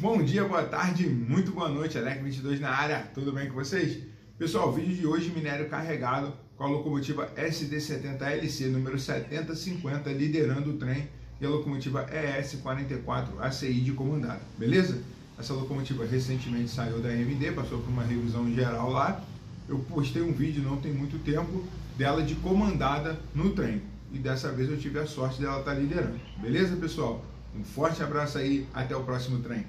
Bom dia, boa tarde, muito boa noite, Elec22 na área, tudo bem com vocês? Pessoal, o vídeo de hoje, minério carregado com a locomotiva SD70LC número 7050 liderando o trem e a locomotiva ES44 ACI de comandada, beleza? Essa locomotiva recentemente saiu da AMD, passou por uma revisão geral lá. Eu postei um vídeo não tem muito tempo dela de comandada no trem e dessa vez eu tive a sorte dela estar liderando, beleza, pessoal? Um forte abraço aí, até o próximo trem.